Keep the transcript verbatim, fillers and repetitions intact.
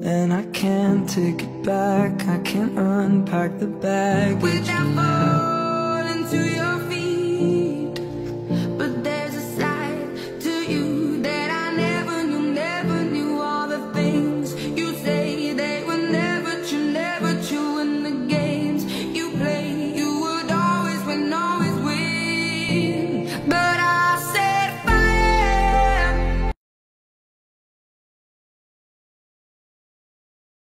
and I can't take it back. I can't unpack the bag without falling to your feet. But there's a side to you that I never knew, never knew. All the things you say, they were never true, never true. And the games you play, you would always win, always win.